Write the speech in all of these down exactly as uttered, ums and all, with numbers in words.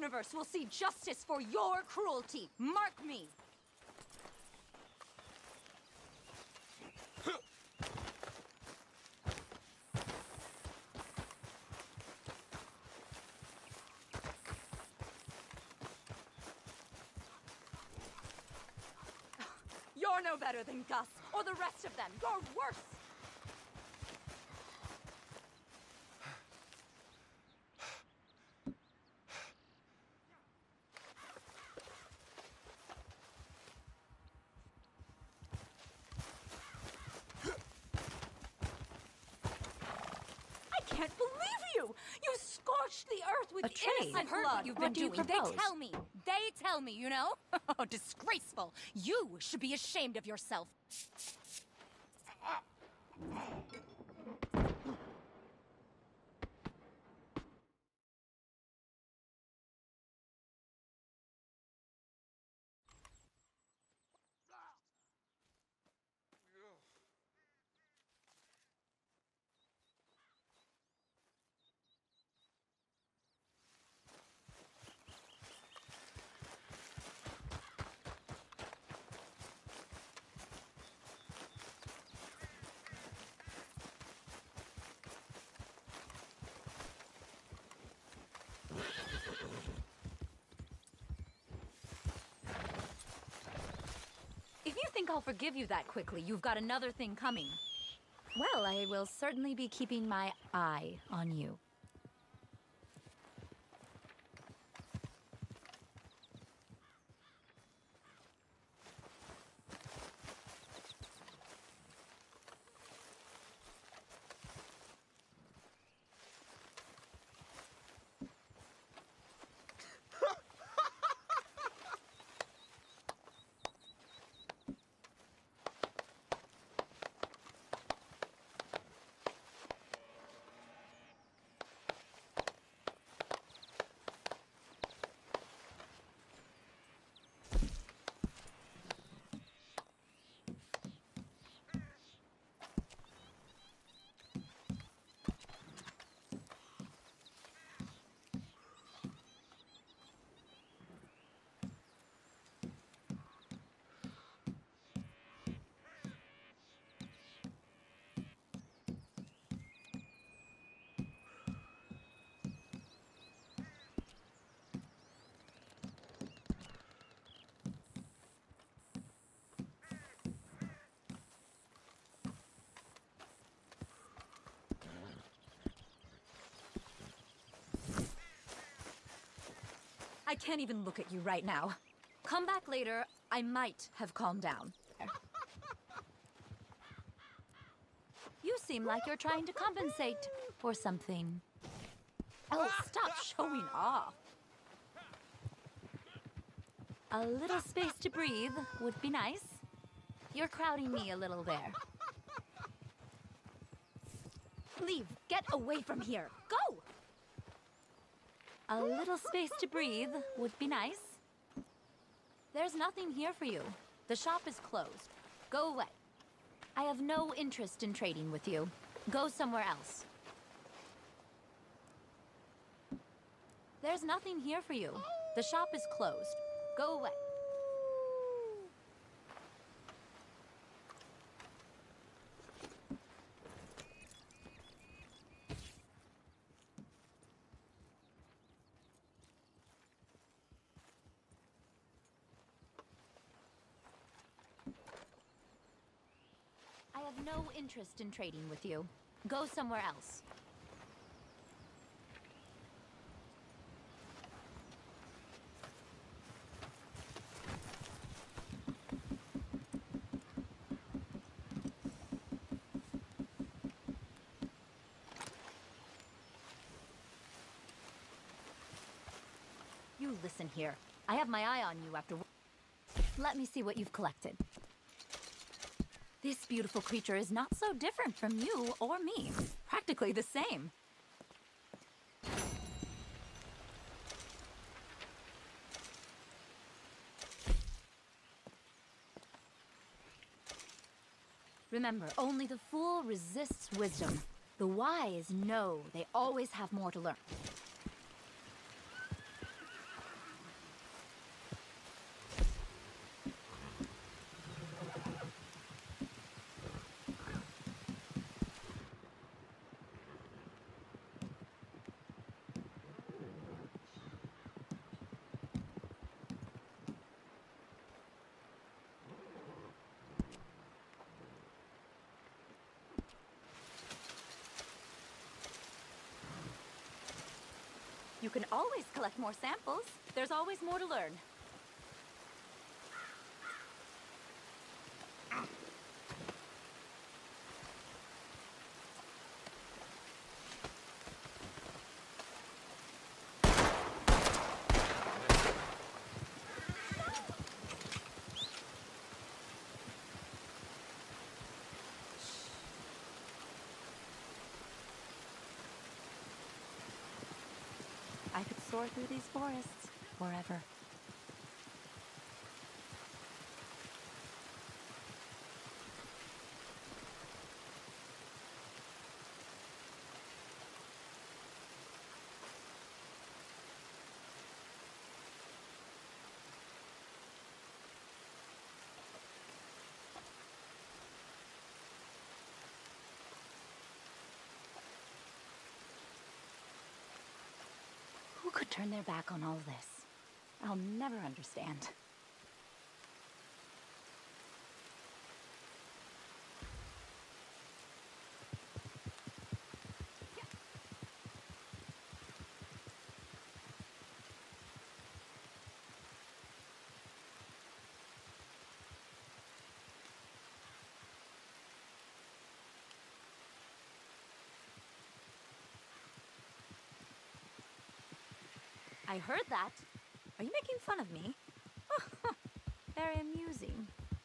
universe will see justice for your cruelty. Mark me. You're no better than Gus, or the rest of them. You're worse! I can't believe you! You scorched the earth with innocent blood! I've heard what you've been doing. They tell me. They tell me, you know? Oh, disgraceful! You should be ashamed of yourself. If you think I'll forgive you that quickly, you've got another thing coming. Well, I will certainly be keeping my eye on you. I can't even look at you right now. Come back later, I might have calmed down. You seem like you're trying to compensate for something. Oh, stop showing off. A little space to breathe would be nice. You're crowding me a little there. Leave. Get away from here. Go! A little space to breathe would be nice. There's nothing here for you. The shop is closed. Go away. I have no interest in trading with you. Go somewhere else. There's nothing here for you. The shop is closed. Go away. I have no interest in trading with you. Go somewhere else. You listen here. I have my eye on you after... Let me see what you've collected. This beautiful creature is not so different from you or me. Practically the same. Remember, only the fool resists wisdom. The wise know they always have more to learn. You can always collect more samples. There's always more to learn. I could soar through these forests forever. Who could turn their back on all this? I'll never understand. I heard that. Are you making fun of me? Very amusing.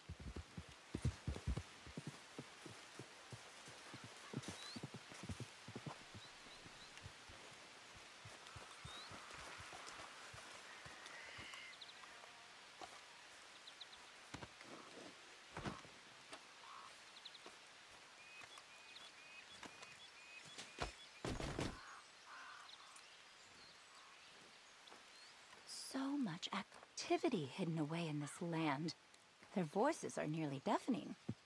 So much activity hidden away in this land. Their voices are nearly deafening.